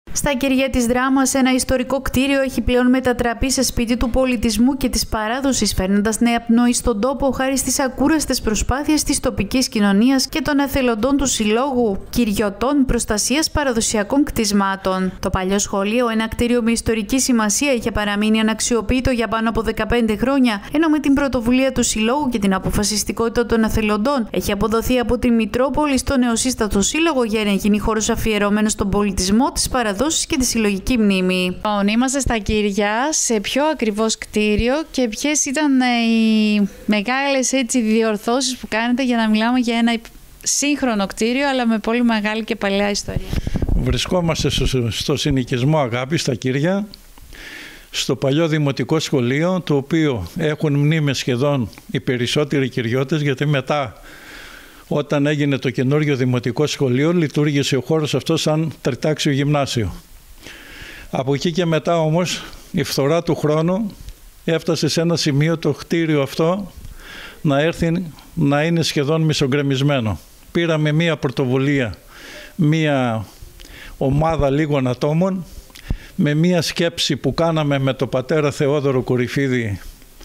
Στα κεριά της Δράμας, ένα ιστορικό κτίριο έχει πλέον μετατραπεί σε σπίτι του πολιτισμού και της παράδοσης, φέρνοντας νέα πνοή στον τόπο χάρη στις ακούραστες προσπάθειες της τοπικής κοινωνίας και των εθελοντών του Συλλόγου Κυριωτών Προστασίας Παραδοσιακών Κτισμάτων. Το παλιό σχολείο, ένα κτίριο με ιστορική σημασία, είχε παραμείνει αναξιοποιητό για πάνω από 15 χρόνια, ενώ με την πρωτοβουλία του Συλλόγου και την αποφασιστικότητα των εθελοντών έχει αποδοθεί από τη Μητρόπολη στο νεοσύστατο σύλλογο για να γίνει χώρος αφιερωμένος στον πολιτισμό, τις παραδόσεις και τη συλλογική μνήμη. Είμαστε στα Κυριά, σε ποιο ακριβώς κτίριο και ποιες ήταν οι μεγάλες διορθώσεις που κάνετε για να μιλάμε για ένα σύγχρονο κτίριο αλλά με πολύ μεγάλη και παλιά ιστορία? Βρισκόμαστε στο συνοικισμό Αγάπης στα Κύρια, στο παλιό δημοτικό σχολείο, το οποίο έχουν μνήμες σχεδόν οι περισσότεροι κυριώτες, γιατί μετά, όταν έγινε το καινούργιο δημοτικό σχολείο, λειτουργήσε ο χώρος αυτός σαν τριτάξιο γυμνάσιο. Από εκεί και μετά όμως η φθορά του χρόνου έφτασε σε ένα σημείο το κτίριο αυτό να έρθει να είναι σχεδόν μισογκρεμισμένο. Πήραμε μία πρωτοβουλία, μία ομάδα λίγων ατόμων, με μία σκέψη που κάναμε με τον πατέρα Θεόδωρο Κορυφίδη,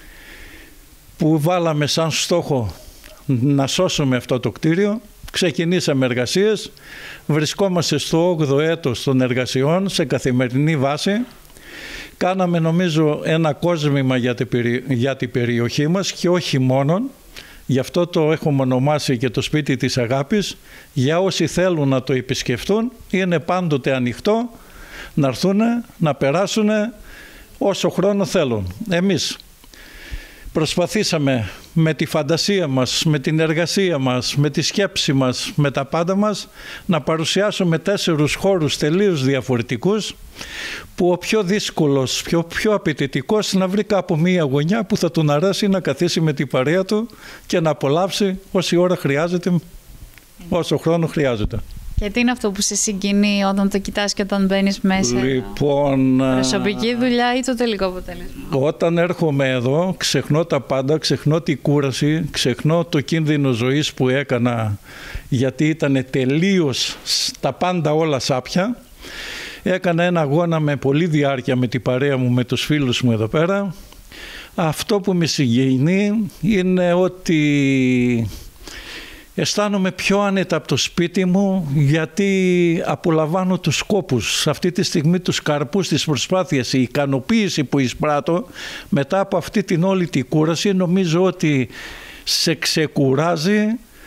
που βάλαμε σαν στόχο να σώσουμε αυτό το κτίριο. Ξεκινήσαμε εργασίες, βρισκόμαστε στο 8ο έτος των εργασιών σε καθημερινή βάση. Κάναμε νομίζω ένα κόσμημα για την περιοχή μας και όχι μόνον. Γι' αυτό το έχουμε ονομάσει και το σπίτι της Αγάπης. Για όσοι θέλουν να το επισκεφτούν, είναι πάντοτε ανοιχτό να έρθουν, να περάσουν όσο χρόνο θέλουν. Εμείς προσπαθήσαμε με τη φαντασία μας, με την εργασία μας, με τη σκέψη μας, με τα πάντα μας να παρουσιάσουμε 4 χώρους τελείως διαφορετικούς, που ο πιο δύσκολος, πιο απαιτητικός να βρει κάπου μία γωνιά που θα τον αρέσει να καθίσει με την παρέα του και να απολαύσει όση ώρα χρειάζεται, όσο χρόνο χρειάζεται. Και τι είναι αυτό που σε συγκινεί όταν το κοιτάς και όταν μπαίνεις μέσα? Λοιπόν, προσωπική δουλειά ή το τελικό αποτέλεσμα? Όταν έρχομαι εδώ, ξεχνώ τα πάντα, ξεχνώ την κούραση, ξεχνώ το κίνδυνο ζωής που έκανα, γιατί ήταν τελείως τα πάντα όλα σάπια. Έκανα ένα αγώνα με πολλή διάρκεια με την παρέα μου, με τους φίλους μου εδώ πέρα. Αυτό που με συγκινεί είναι ότι αισθάνομαι πιο άνετα από το σπίτι μου, γιατί απολαμβάνω τους σκόπους. Αυτή τη στιγμή τους καρπούς της προσπάθειας, η ικανοποίηση που εισπράττω μετά από αυτή την όλη την κούραση, νομίζω ότι σε ξεκουράζει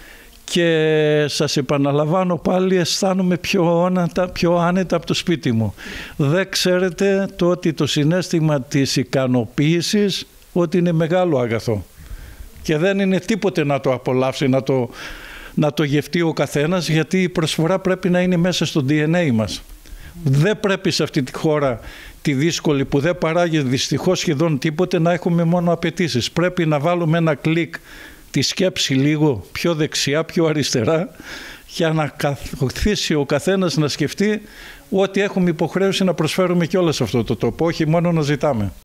και σας επαναλαμβάνω πάλι, αισθάνομαι πιο άνετα από το σπίτι μου. Δεν ξέρετε το ότι το συναίσθημα της ικανοποίησης ότι είναι μεγάλο αγαθό. Και δεν είναι τίποτε να το απολαύσει, να το γευτεί ο καθένας, γιατί η προσφορά πρέπει να είναι μέσα στο DNA μας. Δεν πρέπει σε αυτή τη χώρα τη δύσκολη, που δεν παράγει δυστυχώς σχεδόν τίποτε, να έχουμε μόνο απαιτήσεις. Πρέπει να βάλουμε ένα κλικ τη σκέψη λίγο πιο δεξιά, πιο αριστερά, για να καθίσει ο καθένας να σκεφτεί ότι έχουμε υποχρέωση να προσφέρουμε κιόλας αυτό το τόπο, όχι μόνο να ζητάμε.